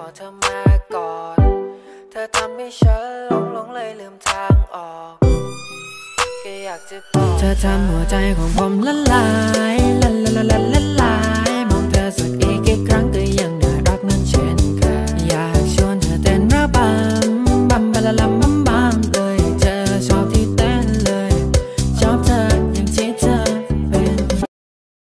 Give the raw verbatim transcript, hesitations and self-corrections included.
อเธอมาก่อนเธอทำให้ฉันหลงหลงเลยลืมทางออกก็อยากจะบอกเธอทำหัวใจของผมละลายละละละละละลาย